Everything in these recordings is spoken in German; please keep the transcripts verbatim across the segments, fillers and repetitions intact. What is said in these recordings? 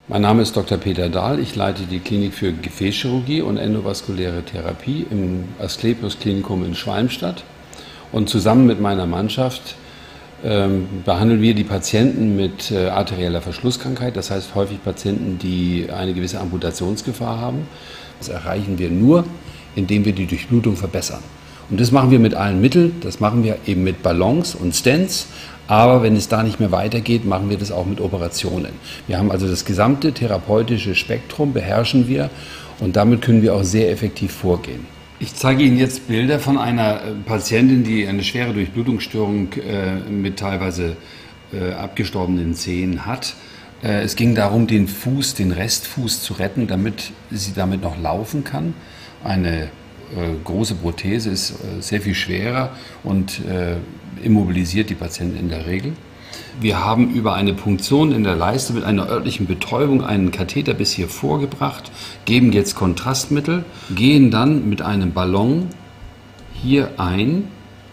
Mein Name ist Doktor Peter Dahl. Ich leite die Klinik für Gefäßchirurgie und endovaskuläre Therapie im Asklepios Klinikum in Schwalmstadt. Und zusammen mit meiner Mannschaft ähm, behandeln wir die Patienten mit äh, arterieller Verschlusskrankheit, das heißt häufig Patienten, die eine gewisse Amputationsgefahr haben. Das erreichen wir nur, indem wir die Durchblutung verbessern. Und das machen wir mit allen Mitteln, das machen wir eben mit Ballons und Stents, aber wenn es da nicht mehr weitergeht, machen wir das auch mit Operationen. Wir haben also das gesamte therapeutische Spektrum, beherrschen wir und damit können wir auch sehr effektiv vorgehen. Ich zeige Ihnen jetzt Bilder von einer Patientin, die eine schwere Durchblutungsstörung äh, mit teilweise äh, abgestorbenen Zehen hat. Äh, es ging darum, den Fuß, den Restfuß zu retten, damit sie damit noch laufen kann. Eine Äh, große Prothese ist äh, sehr viel schwerer und äh, immobilisiert die Patienten in der Regel. Wir haben über eine Punktion in der Leiste mit einer örtlichen Betäubung einen Katheter bis hier vorgebracht, geben jetzt Kontrastmittel, gehen dann mit einem Ballon hier ein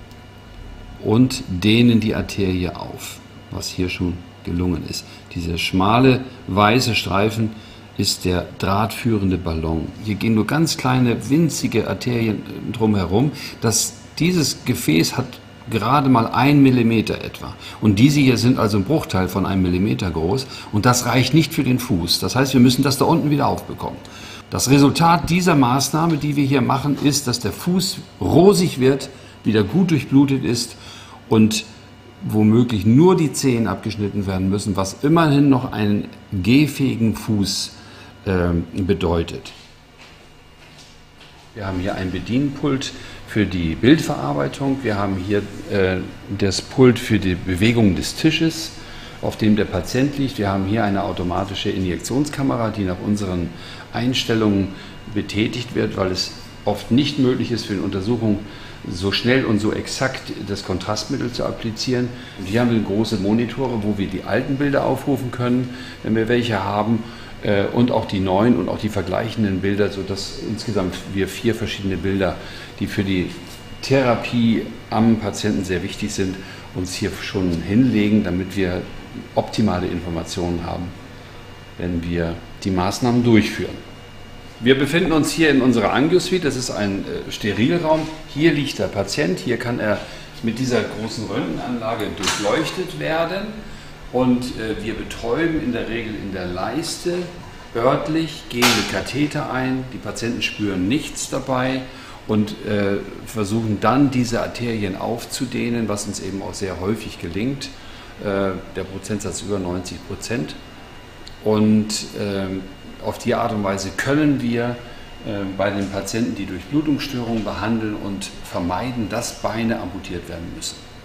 und dehnen die Arterie auf, was hier schon gelungen ist. Dieser schmale weiße Streifen ist der drahtführende Ballon. Hier gehen nur ganz kleine, winzige Arterien drumherum. Das, dieses Gefäß hat gerade mal ein Millimeter etwa. Und diese hier sind also ein Bruchteil von einem Millimeter groß. Und das reicht nicht für den Fuß. Das heißt, wir müssen das da unten wieder aufbekommen. Das Resultat dieser Maßnahme, die wir hier machen, ist, dass der Fuß rosig wird, wieder gut durchblutet ist und womöglich nur die Zehen abgeschnitten werden müssen, was immerhin noch einen gehfähigen Fuß bedeutet. Wir haben hier ein Bedienpult für die Bildverarbeitung. Wir haben hier äh, das Pult für die Bewegung des Tisches, auf dem der Patient liegt. Wir haben hier eine automatische Injektionskamera, die nach unseren Einstellungen betätigt wird, weil es oft nicht möglich ist für eine Untersuchung so schnell und so exakt das Kontrastmittel zu applizieren. Und hier haben wir große Monitore, wo wir die alten Bilder aufrufen können, wenn wir welche haben, und auch die neuen und auch die vergleichenden Bilder, sodass insgesamt wir vier verschiedene Bilder, die für die Therapie am Patienten sehr wichtig sind, uns hier schon hinlegen, damit wir optimale Informationen haben, wenn wir die Maßnahmen durchführen. Wir befinden uns hier in unserer Angio-Suite, das ist ein Sterilraum. Hier liegt der Patient, hier kann er mit dieser großen Röntgenanlage durchleuchtet werden. Und äh, wir betäuben in der Regel in der Leiste örtlich, gehen mit Katheter ein, die Patienten spüren nichts dabei und äh, versuchen dann diese Arterien aufzudehnen, was uns eben auch sehr häufig gelingt. Äh, der Prozentsatz über neunzig Prozent. Und äh, auf die Art und Weise können wir äh, bei den Patienten die Durchblutungsstörungen behandeln und vermeiden, dass Beine amputiert werden müssen.